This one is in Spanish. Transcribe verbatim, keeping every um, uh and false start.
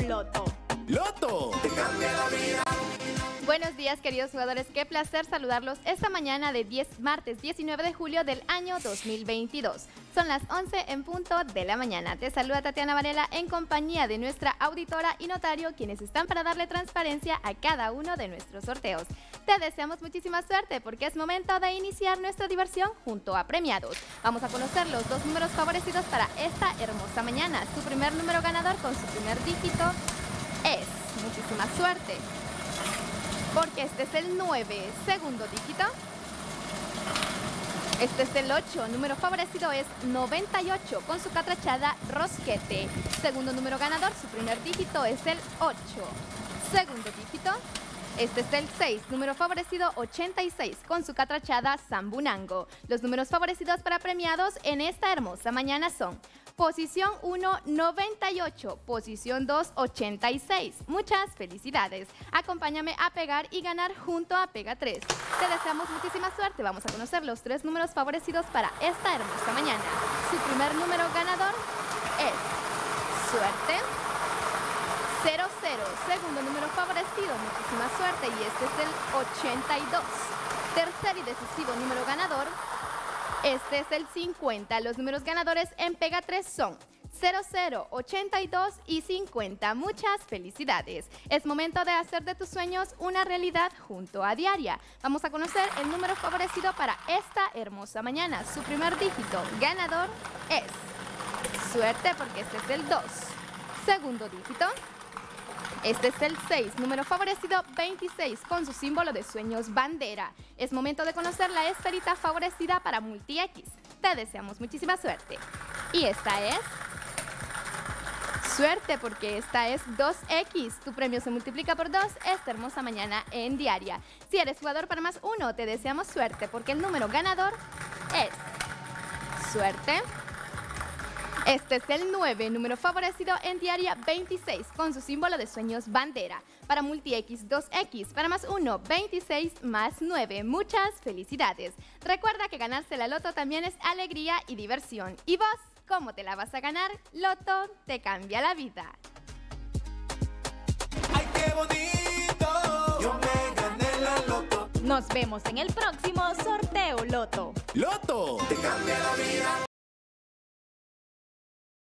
Loto. ¡Loto! ¡Te cambia la vida! Buenos días, queridos jugadores. Qué placer saludarlos esta mañana de diez, martes diecinueve de julio del año dos mil veintidós. Son las once en punto de la mañana. Te saluda Tatiana Varela en compañía de nuestra auditora y notario, quienes están para darle transparencia a cada uno de nuestros sorteos. Te deseamos muchísima suerte porque es momento de iniciar nuestra diversión junto a premiados. Vamos a conocer los dos números favorecidos para esta hermosa mañana. Su primer número ganador con su primer dígito es, muchísima suerte, porque este es el nueve, segundo dígito. Este es el ocho, número favorecido es noventa y ocho con su catrachada rosquete. Segundo número ganador, su primer dígito es el ocho. Segundo dígito, este es el seis, número favorecido ochenta y seis con su catrachada zambunango. Los números favorecidos para premiados en esta hermosa mañana son: posición uno, noventa y ocho. Posición dos, ochenta y seis. Muchas felicidades. Acompáñame a pegar y ganar junto a Pega tres. Te deseamos muchísima suerte. Vamos a conocer los tres números favorecidos para esta hermosa mañana. Su primer número ganador es suerte. cero cero. Segundo número favorecido, muchísima suerte. Y este es el ochenta y dos. Tercer y decisivo número ganador, este es el cincuenta. Los números ganadores en Pega tres son cero cero, ochenta y dos y cincuenta. Muchas felicidades. Es momento de hacer de tus sueños una realidad junto a Diaria. Vamos a conocer el número favorecido para esta hermosa mañana. Su primer dígito ganador es suerte, porque este es el dos. Segundo dígito, este es el seis, número favorecido veintiséis con su símbolo de sueños bandera. Es momento de conocer la esferita favorecida para Multi-X. Te deseamos muchísima suerte. Y esta es suerte, porque esta es dos equis. Tu premio se multiplica por dos esta hermosa mañana en Diaria. Si eres jugador para más uno, te deseamos suerte, porque el número ganador es suerte. Este es el nueve, número favorecido en Diaria veintiséis con su símbolo de sueños bandera. Para Multi-X dos equis, para más uno, veintiséis más nueve. Muchas felicidades. Recuerda que ganarse la Loto también es alegría y diversión. ¿Y vos, cómo te la vas a ganar? Loto te cambia la vida. ¡Ay, qué bonito! Yo me gané la Loto. Nos vemos en el próximo sorteo Loto. ¡Loto! ¡Te cambia la vida!